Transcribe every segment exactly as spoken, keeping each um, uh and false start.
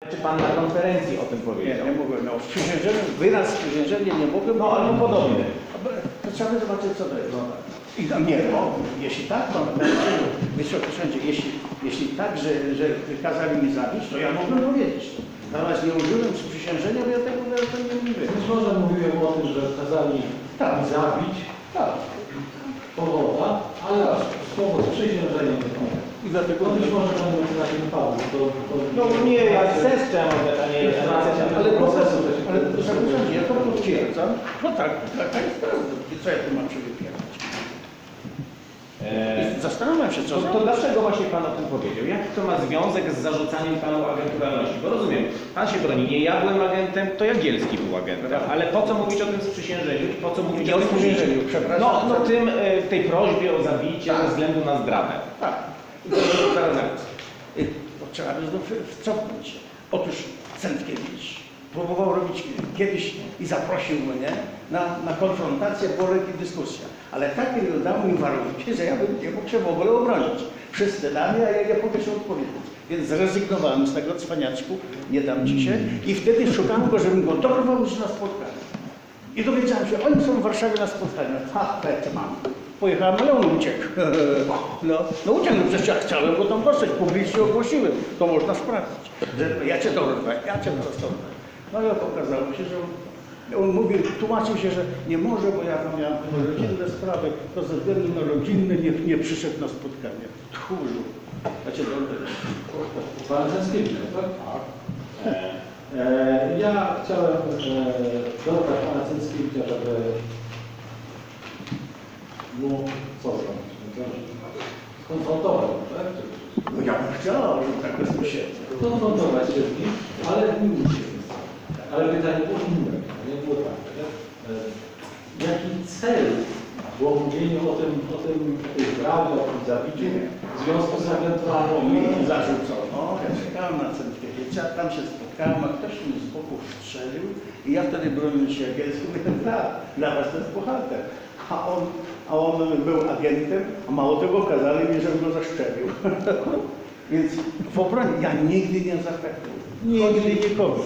Czy pan na konferencji o tym powiedział? Nie, nie mogłem. No, sprzężenie, wyraz sprzężenia nie mogłem. No, albo podobny. To trzeba zobaczyć, co to jest. No, I tam nie, no, jeśli tak, to wysoki sędzio, jeśli, jeśli tak, że, że kazali mi zabić, to ja mogłem powiedzieć. Natomiast nie użyłem sprzysiężenia, bo ja tego nie mówię. Być może mówiłem o tym, że kazali Tak. mi zabić Tak. powoda, ale słowo sprzysiężenie nie pamiętam. I dlatego No być może będą na tym padły. To, to, No nie, ja sens chciałem oddać, a nie... ale procesu też. Ale procesu, ja to potwierdzam. No tak, tak, tak jest prawda. I co ja tu mam się wypierać? Eee, Zastanawiam się, co to, to dlaczego właśnie pan o tym powiedział? Jaki to ma związek z zarzucaniem panu agenturalności? Bo rozumiem, pan się broni, nie ja byłem agentem, to Jagielski był agentem. Ale po co mówić o tym sprzysiężeniu i po co mówić Nie o o tym sprzysiężeniu, przepraszam. No, no tym, e, tej prośbie o zabicie Tak. ze względu na zdradę. Tak. I to jest zaraz. To trzeba by znów cofnąć się. Otóż Centkiewicz próbował robić kiedyś i zaprosił mnie na, na konfrontację, worek i dyskusja. Ale takie dał mi warunki, że ja bym nie mógł się w ogóle obronić. Wszyscy dali, a ja nie mogę się odpowiedzieć. Więc zrezygnowałem z tego cwaniaczku, nie dam ci się. I wtedy szukałem go, żebym go dorwał już na spotkanie. I dowiedziałem się, oni są w Warszawie na spotkaniu. Ha, pet mam. Pojechałem, ale on uciekł. No, no uciekł, no przecież ja chciałem go tam dostać, publicznie ogłosiłem. To można sprawdzić. Że ja cię dorwę, ja cię dorwę. No ale okazało się, że on, on mówił, tłumaczył się, że nie może, bo ja tam miałem rodzinne sprawy, to ze względu na rodzinne nie, nie przyszedł na spotkanie. Tchórzu, ja cię dorwę. Pan Zenskiewicz, tak? Tak. E, ja chciałem e, dorwać pana Zenskiewicza, żeby mu co zrobić? Skonfrontować, tak? No ja bym chciał, żeby tak bezpośrednio. Konfrontować się z nim, ale nie uciekł. Ale pytanie było inne, nie było tak. E, jaki cel było mówienie o tym, o tym zdradzie, o tym zabiciu w związku z agenturalną Mi zarzucono, ja czekałem na Centkiewicza, tam się spotkałem, a ktoś mi z boku strzelił i ja wtedy broniłem się Jagielskim, mówię, tak, dla was to jest bohater. A on, a on był agentem, a mało tego kazali mi, żebym go zaszczepił. Więc w obronie ja nigdy nie zaatakuję. Nigdy nikogo.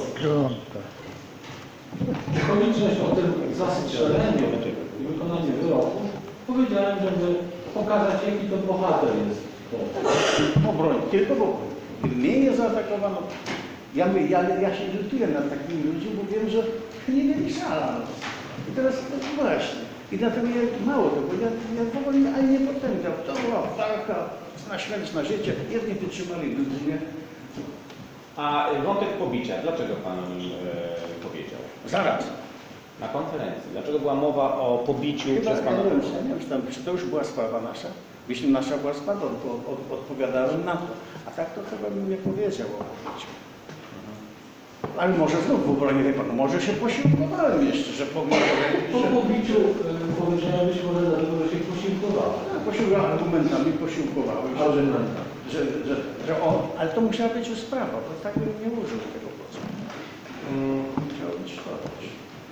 Okoliczność o tym zastrzeleniu i wykonaniu wyroku powiedziałem, żeby pokazać, jaki to bohater jest. W obronie, tylko w obronie. Gdyby mnie nie zaatakowano, ja, my, ja, ja się lutuję nad takimi ludźmi, bo wiem, że nie mieli szans. I teraz no właśnie. I dlatego ja mało tego, ja, ja w ogóle ani nie potępiam. To była walka na śmierć, na życie. Jedni wytrzymali, drudzy nie. A wątek pobicia, dlaczego pan o nim e, powiedział? Zaraz. Na konferencji. Dlaczego była mowa o pobiciu Chyba, przez pana? ja nie wiem, czy, nie wiem, czy, tam, czy to już była sprawa nasza. Jeśli nasza była sprawa, to od, od, odpowiadałem na to. A tak to chyba bym nie powiedział o pobiciu. Ale może znów w obronie, wie pan, może się posiłkowałem jeszcze, że powiem, Po że... pobiciu y, powiedziałem być może dlatego, że się posiłkowałem. Posiłkowałem argumentami, posiłkowałem się, że, że, że, że on, ale to musiała być już sprawa, bo tak bym nie użył tego głosu. Mm. Musiało być szkodzić.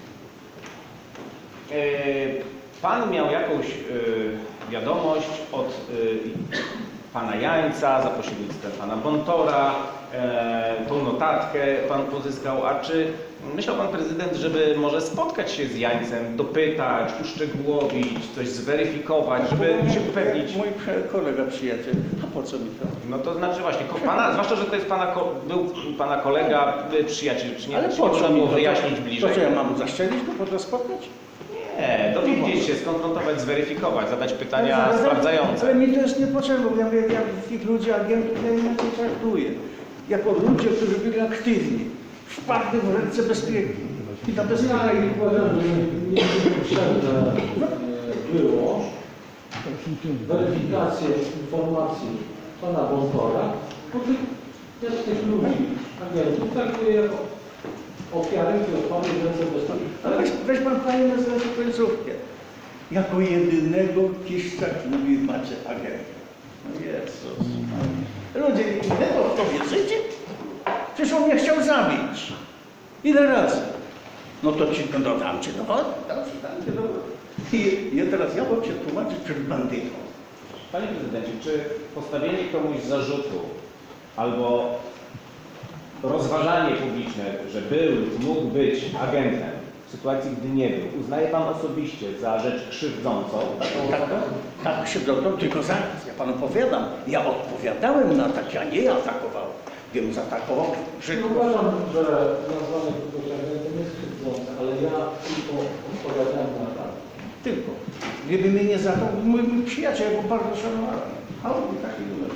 E, pan miał jakąś e, wiadomość od e, pana Jańca za pośrednictwem pana Bontora, e, tą notatkę pan pozyskał, a czy myślał pan prezydent, żeby może spotkać się z Jańcem, dopytać, uszczegółowić, coś zweryfikować, żeby się upewnić? Mój kolega, przyjaciel, a po co mi to? No to znaczy właśnie, pana, zwłaszcza, że to jest pana, był pana kolega, przyjaciel, czy nie, Ale czy po nie co można mi było to? wyjaśnić bliżej? To co, ja mam zaszczelić go, po to spotkać? Nie, dowiedzieć się, skonfrontować, zweryfikować, zadać pytania Ale- ale- sprawdzające. Ale mi to jest niepotrzebne, bo ja, ja, ja tych ludzi, agentów, ja inaczej traktuję. Jako ludzie, którzy byli aktywni, wpadli w ręce bezpieki. I ta bezpieka Ja ich... uważam, że nie potrzebne było weryfikację informacji pana Bontora, bo ja tych ludzi, agentów, traktuję jako ofiary, które wpadły w ręce bezpieki. Ale weź, weź pan panie na zresztą końcówkę. Jako jedynego Kiszczak mówi, macie agenta. No Jezus. Ludzie, ile to w to wierzycie? Przecież on mnie chciał zabić. Ile razy? No to ci, no dam ci dowód, dobrze, dam ci dowód. I ja teraz ja mam cię tłumaczyć przed bandytą. Panie prezydencie, czy postawienie komuś zarzutu albo rozważanie publiczne, że był lub mógł być agentem w sytuacji, gdy nie był, uznaje Pan osobiście za rzecz krzywdzącą taką Tak, osobę? tak krzywdzącą, tylko zaraz, ja panu powiadam, ja odpowiadałem na ataki, a nie ja atakowałem. Gdybym zaatakował, że... Ja uważam, że nazwanie kogoś agentem jest krzywdzące, ale ja tylko odpowiadałem na tak. Tylko. Gdyby mnie nie zaatakował, mój, mój przyjaciel, ja go bardzo szanowałem. A on był taki numer.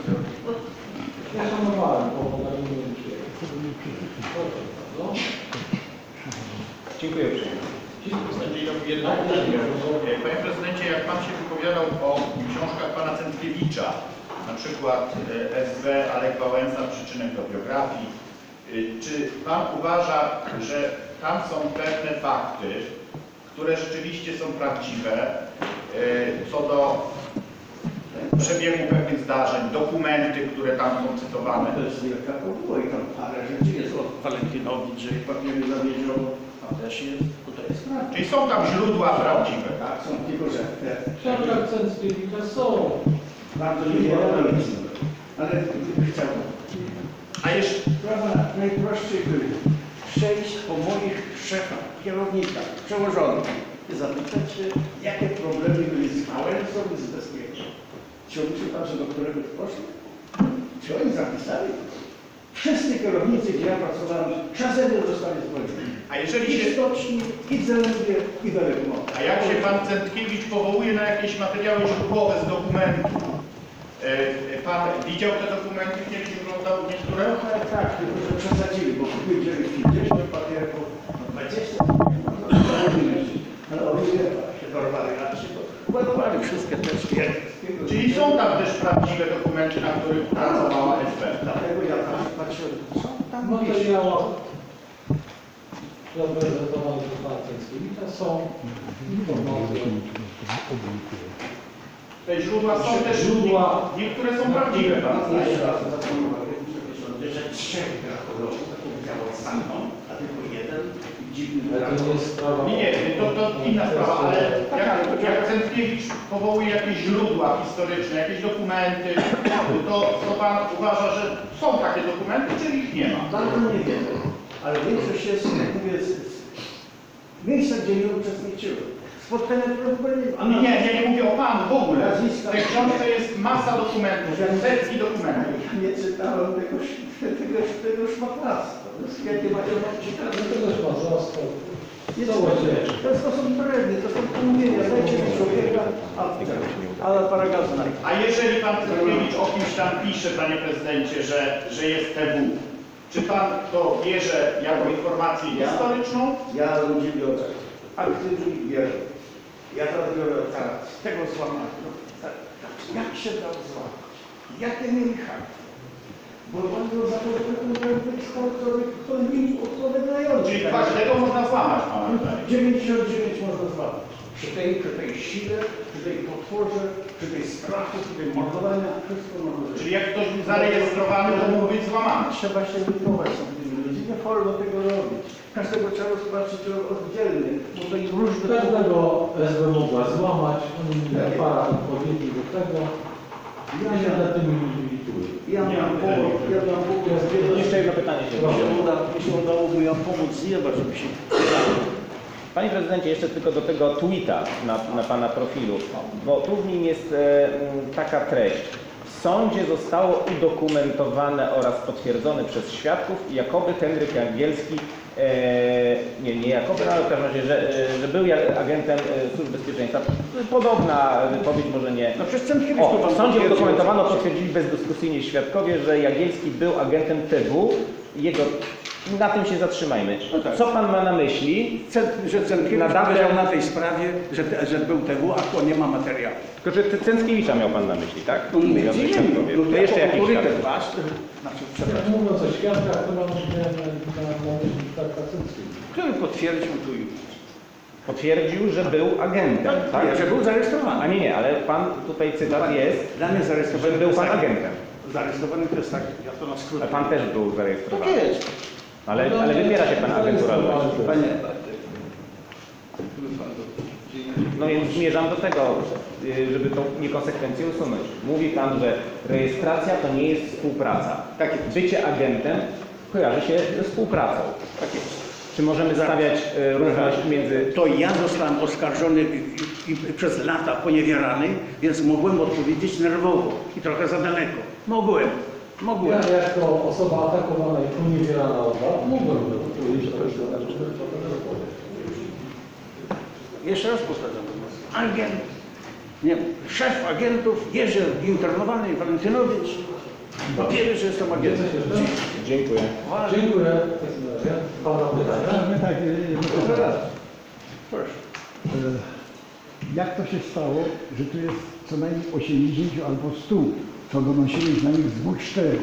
Ja szanowałem, bo na nim nie przyjechał. Proszę bardzo. Dziękuję uprzejmie. Jedno pytanie. Panie prezydencie, jak pan się wypowiadał o książkach pana Centkiewicza, na przykład S W Alek Wałęsa, Przyczynek do biografii, czy pan uważa, że tam są pewne fakty, które rzeczywiście są prawdziwe, co do przebiegu pewnych zdarzeń, dokumenty, które tam są cytowane? To jest wielka było i tam parę rzeczy jest od Walentynowicz, że papiery zawiedziono, a też jest, tutaj jest prawda. Czyli są tam źródła prawdziwe? Tak, są tylko, że te... W książkach Centkiewicza są. Bardzo nie ale chciał. A jeszcze... Sprawa najprościej była przejść po moich szefach, kierownikach, przełożonych i zapytać się, jakie problemy byli z Wałęsą i z bezpieczeństwem. Czy oni się patrzą, do którego poszli? Czy oni zapisali? Wszyscy kierownicy, gdzie ja pracowałem, czasem zostali zwolnieni. A jeżeli I się... w Stoczni, i w Zelewie, i w Elegmowie. A jak się pan Centkiewicz powołuje na jakieś materiały źródłowe z dokumentów? Pan widział te dokumenty, kiedyś oglądał niektóre? No tak, tak, tylko że przesadzili, bo powiedzieli pięćdziesiąt papierów, no dwadzieścia, ale oni się dorwali, a się ładowali wszystkie te szpiery. Czyli są tam też prawdziwe dokumenty, na których pracowała S B. Dlatego ja tam patrzyłem, co tam No to wisi. ja zaprezentowane przez pana Centkiewicza są informacje. Te źródła są też Źródła. niektóre są prawdziwe, pan zdaje. Jeszcze raz zapomniałem, że trzech gratulów, to powiedziało samą, a tylko jeden dziwny Ale to nie jest sprawa. Nie, nie, to, to inna sprawa, ale jak, jak Centkiewicz powołuje jakieś źródła historyczne, jakieś dokumenty, to, to pan uważa, że są takie dokumenty, czy ich nie ma? Bardzo niewiele, ale większość jest, jak mówię, z, z miejsca, gdzie nie uczestniczyłem. Spotkania, które w ogóle nie... A nie, nie, ja nie mówię o panu w ogóle. Nazwiska. W tej książce jest masa dokumentów, setki dokumentów. Ja nie czytałem tego, tego, tego szmatlastwa. Jakie macie mam czytać? To też ma został. Nie to to jest sposób drewny, to są pomówienia, dajcie mi człowieka, a, ale paragraf znajdzie. A jeżeli pan Centkiewicz o kimś tam pisze, panie prezydencie, że, że jest T W, czy pan to bierze jako informację historyczną? Ja ludzi biorę, aktywnie bierę. Ja teraz biorę teraz z tego złamania. No, tak, tak, jak się dał złamać? Jakie mieli hakty? Bo on był za to, że ktoś mi odpowiadający. Czyli każdego można złamać, pana zdaniem. dziewięćdziesiąt dziewięć można złamać. Przy tej, przy tej sile, przy tej potworze, przy tej strachu, przy tej mordowania, wszystko można zrobić. Czyli jak ktoś był zarejestrowany, to mógł być złamany. Trzeba się wychować z tymi ludźmi. Nie wolno tego robić. Każdego trzeba zobaczyć oddzielnie, bo to i różne... Każdego S B mogła złamać, oni mieli aparat odpowiedni do tego. Ja się nad tym nie lituję. Ja miałem pomóc, ja miałem pomóc. Jeszcze jedno pytanie się Mi się uda, mi się udało mu ja pomóc z nieba, żeby się... Panie prezydencie, jeszcze tylko do tego tweeta na, na pana profilu, bo tu w nim jest e, taka treść. W sądzie zostało udokumentowane oraz potwierdzone przez świadków, jakoby Henryk Jagielski, e, nie, nie jakoby, ale w każdym razie, że, że był agentem Służb Bezpieczeństwa. Podobna wypowiedź, może nie. No przez Centkiewicz O, w sądzie udokumentowano, potwierdzili bezdyskusyjnie świadkowie, że Jagielski był agentem T W i jego... Na tym się zatrzymajmy. No tak. Co pan ma na myśli? Że Centkiewicz Na datę- powiedział na tej sprawie, że, te, że był T W, a to nie ma materiału. Tylko, że Cęckiewicza miał pan na myśli, tak? No nie, Mówiąc o nie, świadkowie. no, To jeszcze jakiś autorytet świadek. wasz, znaczy, Jak przepraszam, mówiąc o świadkach, to mam miałem na, na, na myśli tak Centkiewicz. który potwierdził tu już. Potwierdził, że był agentem, tak? Nie, że był zarejestrowany. A nie, nie, ale pan tutaj cytat jest, Dla mnie że zarejestrowany był to pan jest tak- agentem. Zarejestrowany to jest tak, ja to na skrót. A pan też był Tak zarejestrowany. jest. Ale, ale wypiera się pan agenturalność. Panie, No więc zmierzam do tego, y, żeby tą niekonsekwencję usunąć. Mówi pan, że rejestracja to nie jest współpraca. tak jest. Bycie agentem kojarzy się ze współpracą. Tak jest. Czy możemy stawiać e, równość między... To ja zostałem oskarżony i, i, i przez lata poniewierany, więc mogłem odpowiedzieć nerwowo i trochę za daleko. Mogłem. Mogłem. Ja jako osoba atakowana i poniewierana od lat mogłem odpowiedzieć to już na to. Jeszcze raz powtarzam. Agent, nie, szef agentów, Jerzy internowany, Walentynowicz. Papiery, że jestem agentem. Dziękuję. Dziękuję. W takim razie. Pan ma pytania? My tak, Proszę. Proszę. e, jak to się stało, że tu jest co najmniej osiemdziesiąt albo sto, to donosiłeś na nich z dwóch, czterech.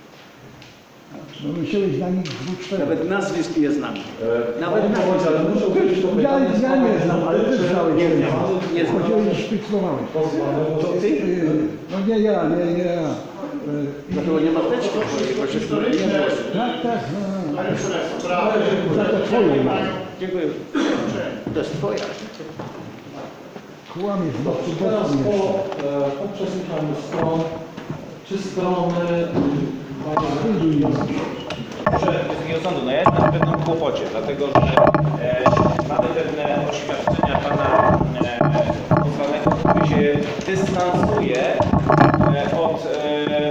Donosiłeś na nich z dwóch, czterech. Nawet nazwisk nie znam. E, Nawet pan na- powiedział, ale muszę uczyć to Ja, pytanie. ja nie znam, ale ty znałeś. Nie znam. Nie znam. Chodziłeś i szpiclowałeś. Pozwanego. To ty? E, No nie ja, nie, nie ja. E, Dlatego nie ma teczki, bo się wtedy nie było. Tak, tak. No, no. Ale sprawy. Za to twoje ma. Dziękuję. To jest twoja. Kłamiesz, bo Dobrze, tu teraz bokiem po, jeszcze. e, po przesłuchaniu stron, czy strony mają Wyjdzie Że Wysokiego Sądu, no ja jestem w pewnym kłopocie, dlatego że e, mamy pewne oświadczenia pana e, pozwanego, który się dystansuje e, od e,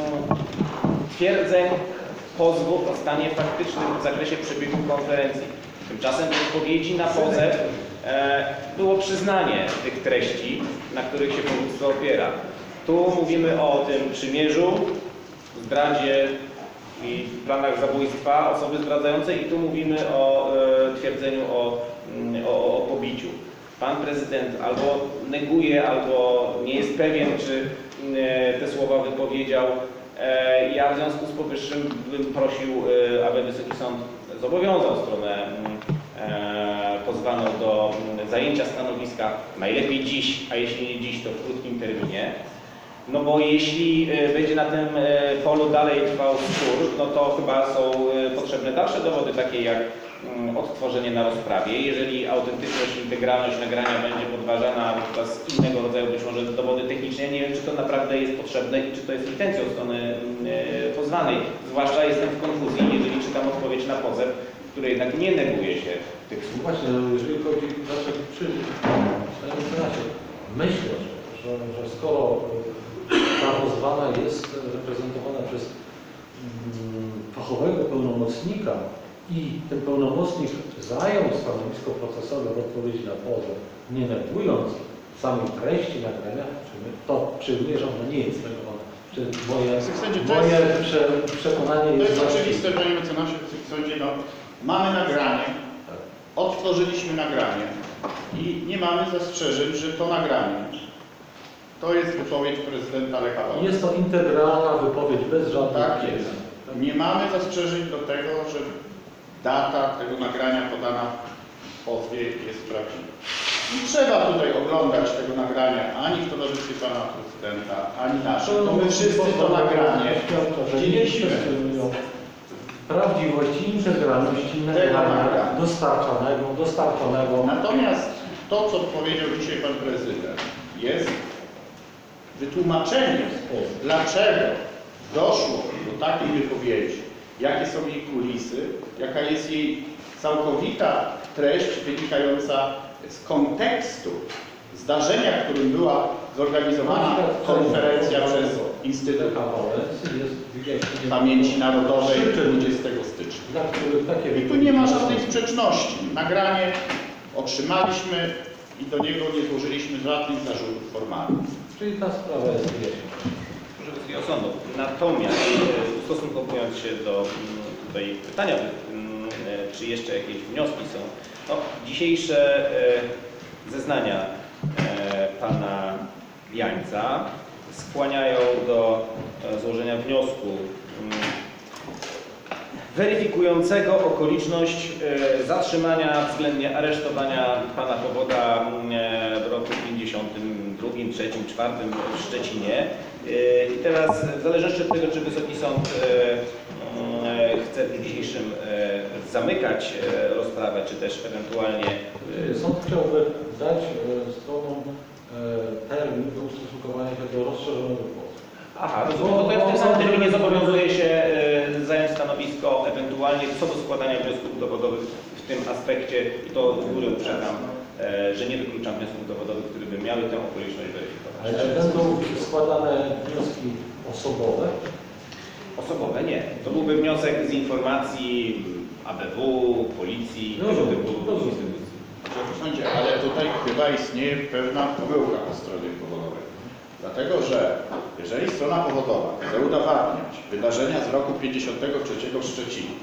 twierdzeń pozwów o stanie faktycznym w zakresie przebiegu konferencji. Tymczasem w odpowiedzi na pozew e, było przyznanie tych treści, na których się powództwo opiera. Tu mówimy o tym przymierzu, zdradzie i planach zabójstwa osoby zdradzającej i tu mówimy o e, twierdzeniu o, mm, o, o pobiciu. Pan prezydent albo neguje, albo nie jest pewien, czy e, te słowa wypowiedział. E, ja w związku z powyższym bym prosił, e, aby Wysoki Sąd zobowiązał stronę mm, e, pozwaną do mm, zajęcia stanowiska najlepiej dziś, a jeśli nie dziś, to w krótkim terminie. No bo jeśli e, będzie na tym e, polu dalej trwał spór, no to chyba są e, potrzebne dalsze dowody, takie jak mm, odtworzenie na rozprawie. Jeżeli autentyczność, integralność nagrania będzie podważana przez innego rodzaju być może dowody techniczne, ja nie wiem, czy to naprawdę jest potrzebne i czy to jest intencją strony e, pozwanej. Zwłaszcza jestem w konfuzji, jeżeli czytam odpowiedź na pozew, w której jednak nie neguje się tych słów. Właśnie, no, jeżeli chodzi o nasze przyczyny, myślę, że, że, że skoro ta pozwana jest reprezentowana przez mm, fachowego pełnomocnika i ten pełnomocnik zajął stanowisko procesowe w odpowiedzi na pozew, nie negując samej treści nagrania, to przyjmuję, że ona nie jest negowana. Czy moje, moje prze, przekonanie To jest jest właściwe. oczywiste, panie mecenasie, w sądzie, no, mamy nagranie, odtworzyliśmy nagranie i nie mamy zastrzeżeń, że to nagranie to jest wypowiedź prezydenta Lecha Wałęsy. Jest to integralna wypowiedź bez żadnych Tak błędów. jest. Nie mamy zastrzeżeń do tego, że data tego nagrania podana w pozwie jest prawdziwa. Nie trzeba tutaj oglądać tego nagrania ani w towarzystwie pana prezydenta, ani naszym, bo my wszyscy to nagranie widzieliśmy. Prawdziwości, integralności nagrania dostarczanego, dostarczonego. Natomiast to, co powiedział dzisiaj pan prezydent, jest wytłumaczeniem, dlaczego doszło do takiej wypowiedzi, jakie są jej kulisy, jaka jest jej całkowita treść wynikająca z kontekstu zdarzenia, w którym była zorganizowana konferencja przez Instytut Pamięci Narodowej dwudziestego stycznia. Dla których takie I tu nie ma żadnej sprzeczności. Nagranie otrzymaliśmy i do niego nie złożyliśmy żadnych zarzutów formalnych. Czyli ta sprawa jest wyjaśniona. Proszę Wysokiego Sądu. Natomiast e, ustosunkowując się do mm, tutaj pytania, mm, e, czy jeszcze jakieś wnioski są, no, dzisiejsze e, zeznania e, pana Jańca skłaniają do e, złożenia wniosku mm, weryfikującego okoliczność e, zatrzymania względnie aresztowania pana Powoda e, w roku pięćdziesiątym drugim, trzecim, czwartym w Szczecinie. E, I teraz w zależności od tego, czy Wysoki Sąd e, e, chce w dzisiejszym e, zamykać e, rozprawę, czy też ewentualnie e, Sąd chciałby dać e, stronom e, termin do ustosunkowania się do rozszerzonego pozwu. Aha, rozumiem. No to ja w tym samym terminie zobowiązuję się e, zająć stanowisko ewentualnie co do składania wniosków dowodowych w tym aspekcie i to z góry uprzedzam, że nie wykluczam wniosków dowodowych, które by miały tę okoliczność weryfikować. Ale czy będą składane wnioski osobowe? Osobowe nie. To byłby wniosek z informacji A B W, policji, No, tego typu no, no. instytucji. Panie Sądzie, ale tutaj chyba istnieje pewna pomyłka po stronie powodowej. Dlatego, że jeżeli strona powodowa chce udowadniać wydarzenia z roku pięćdziesiątego trzeciego w Szczecinie,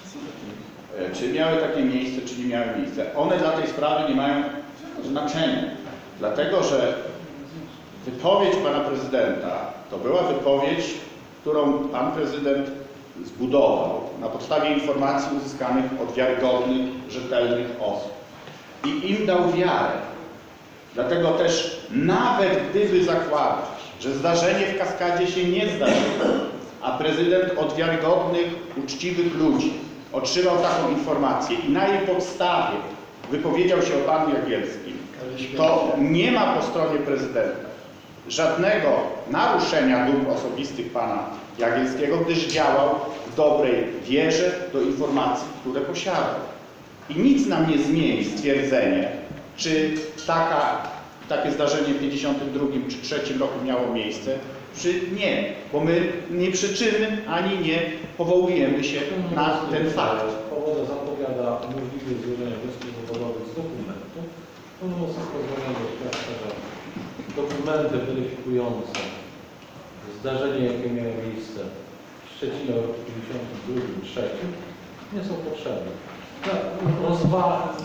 czy miały takie miejsce, czy nie miały miejsce, one dla tej sprawy nie mają znaczenia. Dlatego, że wypowiedź pana prezydenta to była wypowiedź, którą pan prezydent zbudował na podstawie informacji uzyskanych od wiarygodnych, rzetelnych osób. I im dał wiarę. Dlatego też nawet gdyby zakładać, że zdarzenie w Kaskadzie się nie zdarzyło, a prezydent od wiarygodnych, uczciwych ludzi otrzymał taką informację i na jej podstawie wypowiedział się o panu Jagielskim, to nie ma po stronie prezydenta żadnego naruszenia dóbr osobistych pana Jagielskiego, gdyż działał w dobrej wierze do informacji, które posiadał. I nic nam nie zmieni stwierdzenie, czy taka, takie zdarzenie w pięćdziesiątym drugim czy trzecim roku miało miejsce, czy nie, bo my nie przyczyny ani nie powołujemy się na ten fakt. Powoda zapowiada możliwość złożenia wniosków dowodowych z dokumentu. Pełnomocnik pozwolenia oświadcza, że dokumenty weryfikujące zdarzenie, jakie miało miejsce w Szczecinie w roku pięćdziesiątym drugim trzecim nie są potrzebne. Rozwa...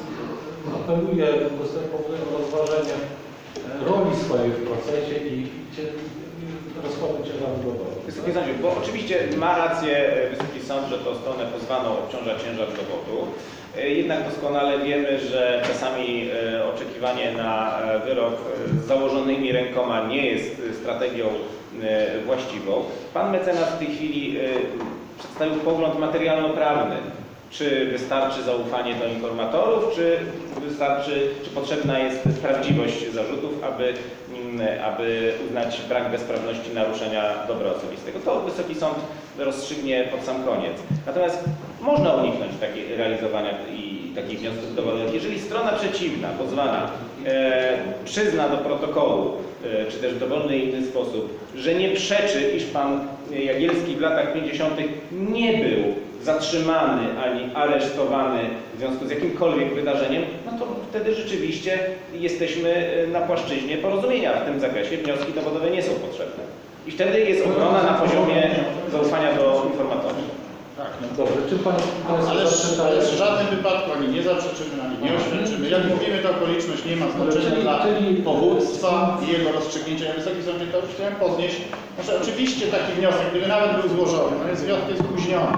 Apeluję do stępowego rozważenia roli swojej w procesie i rozkładu ciężaru dowodu. Wysoki Sądzie, bo oczywiście ma rację Wysoki Sąd, że to stronę pozwaną obciąża ciężar dowodu. Jednak doskonale wiemy, że czasami oczekiwanie na wyrok z założonymi rękoma nie jest strategią właściwą. Pan mecenas w tej chwili przedstawił pogląd materialno-prawny. Czy wystarczy zaufanie do informatorów, czy wystarczy, czy potrzebna jest prawdziwość zarzutów, aby, aby uznać brak bezprawności naruszenia dobra osobistego. To Wysoki Sąd rozstrzygnie pod sam koniec. Natomiast można uniknąć takiej realizowania i takich wniosków dowodowych. Jeżeli strona przeciwna, pozwana, e, przyzna do protokołu, e, czy też w dowolny inny sposób, że nie przeczy, iż pan Jagielski w latach pięćdziesiątych nie był zatrzymany ani aresztowany w związku z jakimkolwiek wydarzeniem, no to wtedy rzeczywiście jesteśmy na płaszczyźnie porozumienia w tym zakresie. Wnioski dowodowe nie są potrzebne. I wtedy jest obrona na poziomie zaufania do informatorów. Tak, no. Dobrze, czy pan... Ale, ale w żadnym wypadku ani nie zaprzeczymy, ani nie oświadczymy. Jak mówimy, ta okoliczność nie ma znaczenia czyli, dla czyli... powództwa i jego rozstrzygnięcia. Ja Wysoki Sądzie to już chciałem podnieść. Znaczy, oczywiście taki wniosek, gdyby nawet był złożony, no jest wniosek jest spóźniony.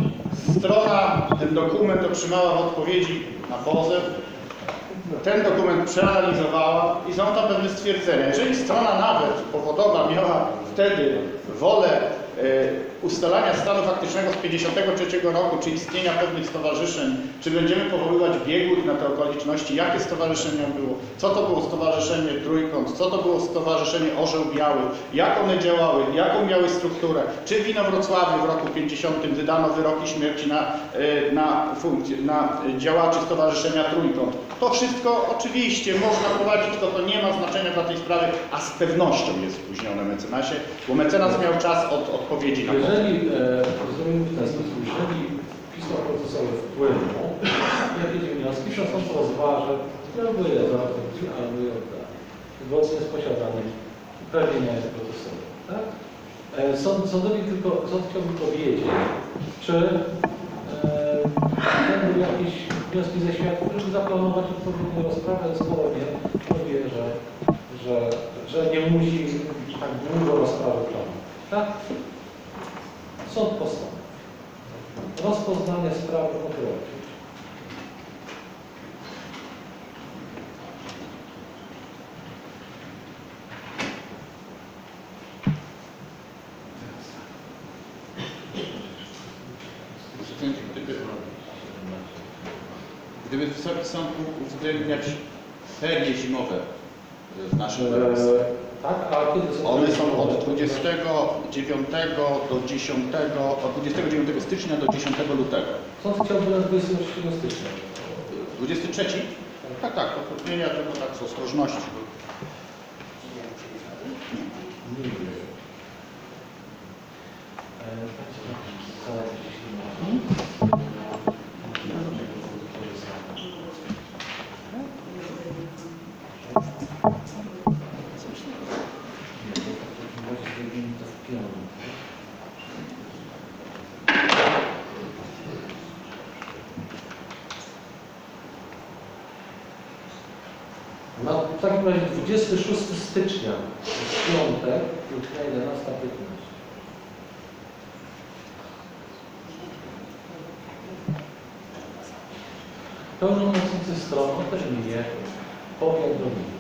Strona ten dokument otrzymała w odpowiedzi na pozew. Ten dokument przeanalizowała i są tam pewne stwierdzenia. Jeżeli strona nawet powodowa miała wtedy wolę ustalania stanu faktycznego z pięćdziesiątego trzeciego roku, czy istnienia pewnych stowarzyszeń, czy będziemy powoływać biegłych na te okoliczności, jakie stowarzyszenia było, co to było Stowarzyszenie Trójkąt, co to było Stowarzyszenie Orzeł Biały, jak one działały, jaką miały strukturę, czy w Inowrocławiu w roku pięćdziesiątym wydano wyroki śmierci na, na, funkcję, na działaczy Stowarzyszenia Trójkąt. To wszystko oczywiście można prowadzić, to to nie ma znaczenia dla tej sprawy, a z pewnością jest spóźnione mecenasie, bo mecenas miał czas od odpowiedzi na pozew. Jeżeli, e, rozumiem w ten sposób, jeżeli pisma procesowe wpłyną, jakieś wnioski, że sąd rozważy, albo je zaakceptuje, albo je odda. Zgodnie z posiadanym uprawnieniami procesowymi. Tak? E, sąd, sądowi tylko, sąd chciałby powiedzieć, czy e, będą jakieś wnioski ze świadków, żeby zaplanować odpowiednią rozprawę, skoro nie, to wie, że, że, że nie musi tak długo rozprawy planować. Tak? Sąd postanowi. Rozpoznanie sprawy odroczyć. Gdyby, gdyby Wysoki Sąd mógł uwzględniać ferie zimowe w naszym kraju. tak? A kiedy są? One są od dwudziestego dziewiątego do dziesiątego, od dwudziestego dziewiątego stycznia do dziesiątego lutego. Sąd chciałby na dwudziestego trzeciego stycznia. dwudziesty trzeci? Tak, tak, odpróbienia tylko tak z ostrożności. Nie wiem. E, sala gdzieś nie ma. No, w takim razie dwudziestego szóstego stycznia, w piątek, godzina jedenasta piętnaście. Pełnomocnicy stroną terminie powiadomienia.